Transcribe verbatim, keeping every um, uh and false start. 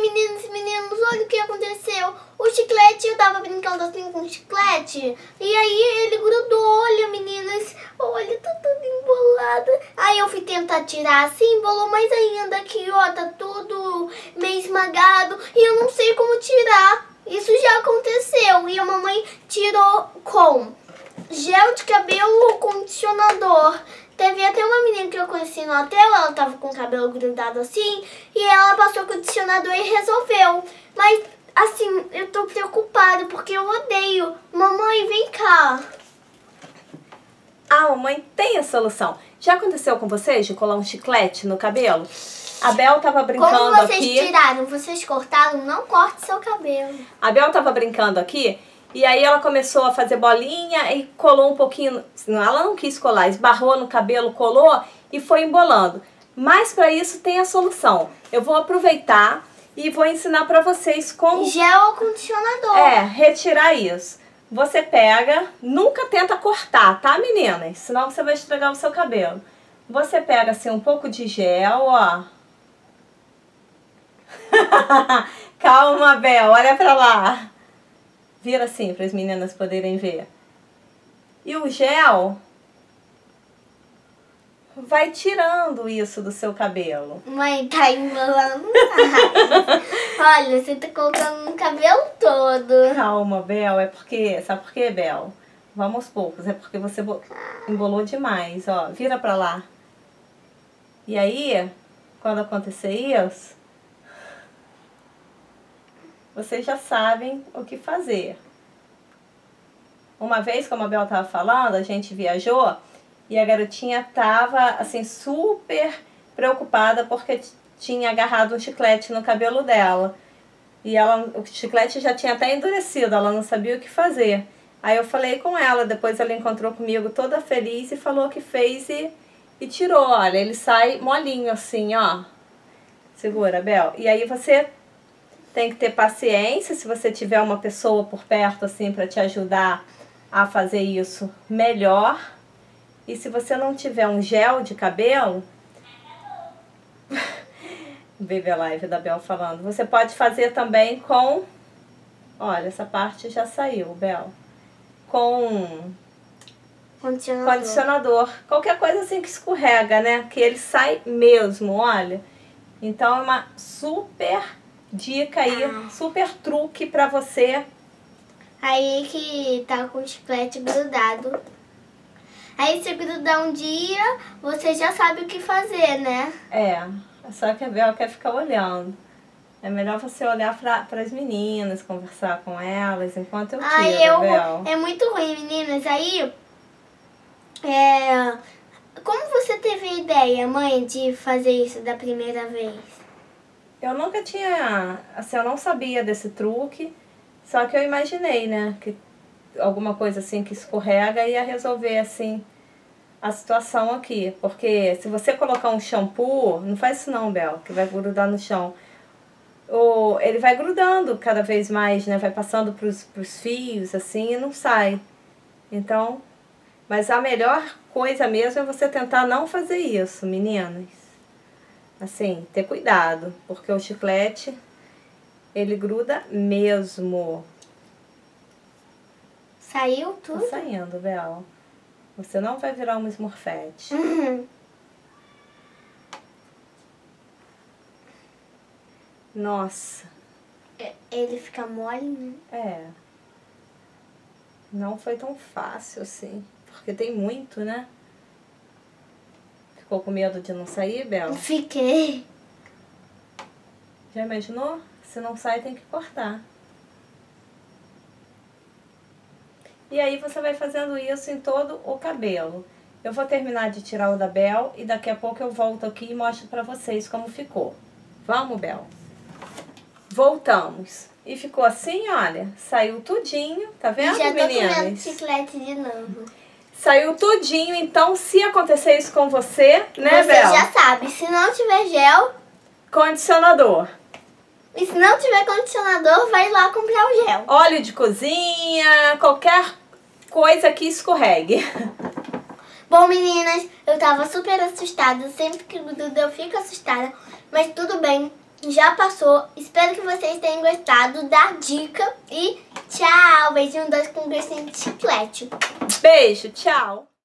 meninos e meninos, olha o que aconteceu. O chiclete, eu tava brincando assim com o chiclete. E aí ele grudou, olha meninas. Olha, tá tudo embolado. Aí eu fui tentar tirar assim, embolou mais ainda aqui, ó. Tá tudo meio esmagado. E eu não sei como tirar. Isso já aconteceu. E a mamãe tirou com gel de cabelo, condicionador. Teve até uma menina que eu conheci no hotel, ela tava com o cabelo grudado assim, e ela passou condicionador e resolveu. Mas, assim, eu tô preocupada porque eu odeio. Mamãe, vem cá. A mamãe tem a solução. Já aconteceu com vocês de colar um chiclete no cabelo? A Bel tava brincando Como vocês aqui. tiraram, vocês cortaram, não corte seu cabelo. A Bel tava brincando aqui. E aí ela começou a fazer bolinha e colou um pouquinho, ela não quis colar, esbarrou no cabelo, colou e foi embolando. Mas para isso tem a solução. Eu vou aproveitar e vou ensinar para vocês como... Gel ou condicionador. É, retirar isso. Você pega, nunca tenta cortar, tá meninas? Senão você vai estragar o seu cabelo. Você pega assim um pouco de gel, ó. Calma, Bel, olha pra lá. Vira assim para as meninas poderem ver. E o gel vai tirando isso do seu cabelo. Mãe, tá embolando mais. Olha, você tá colocando no cabelo todo. Calma, Bel, é porque... Sabe por quê, Bel? Vamos aos poucos, é porque você embolou demais, ó. Vira pra lá. E aí, quando acontecer isso, vocês já sabem o que fazer. Uma vez, como a Bel estava falando, a gente viajou e a garotinha estava assim super preocupada porque tinha agarrado um chiclete no cabelo dela. E ela, o chiclete já tinha até endurecido, ela não sabia o que fazer. Aí eu falei com ela, depois ela encontrou comigo toda feliz e falou que fez e, e tirou. Olha, ele sai molinho assim, ó. Segura, Bel. E aí você... tem que ter paciência, se você tiver uma pessoa por perto assim para te ajudar a fazer isso melhor. E se você não tiver um gel de cabelo, Baby a live da Bel falando, você pode fazer também com, olha, essa parte já saiu, Bel, com Condicionador. condicionador, qualquer coisa assim que escorrega, né, que ele sai mesmo, olha. Então é uma super dica aí, ah. super truque pra você. Aí que tá com o chiclete grudado. Aí se grudar um dia, você já sabe o que fazer, né? É, só que a Bel quer ficar olhando. É melhor você olhar para as meninas, conversar com elas enquanto eu tiro, Ai, eu, Bel. É muito ruim, meninas. Aí, é, como você teve a ideia, mãe, de fazer isso da primeira vez? Eu nunca tinha, assim, eu não sabia desse truque, só que eu imaginei, né, que alguma coisa assim que escorrega ia resolver, assim, a situação aqui. Porque se você colocar um shampoo, não faz isso não, Bel, que vai grudar no chão. Ou ele vai grudando cada vez mais, né, vai passando pros, pros fios, assim, e não sai. Então, mas a melhor coisa mesmo é você tentar não fazer isso, meninas. Assim, ter cuidado, porque o chiclete, ele gruda mesmo. Saiu tudo? Tá saindo, Bel. Você não vai virar uma Smurfette. Uhum. Nossa. Ele fica mole, né? É. Não foi tão fácil assim, porque tem muito, né? Ficou com medo de não sair, Bel? Fiquei. Já imaginou? Se não sai, tem que cortar. E aí você vai fazendo isso em todo o cabelo. Eu vou terminar de tirar o da Bel e daqui a pouco eu volto aqui e mostro pra vocês como ficou. Vamos, Bel? Voltamos. E ficou assim, olha, saiu tudinho, tá vendo, Já tô meninas? comendo chiclete de novo. Saiu tudinho, então se acontecer isso com você, né, Você Bel? já sabe, se não tiver gel... Condicionador. E se não tiver condicionador, vai lá comprar o gel. Óleo de cozinha, qualquer coisa que escorregue. Bom, meninas, eu tava super assustada. Sempre que gruda eu fico assustada. Mas tudo bem. já passou. Espero que vocês tenham gostado da dica. E tchau. Beijinho, dois com gostinho de chiclete. Beijo, tchau.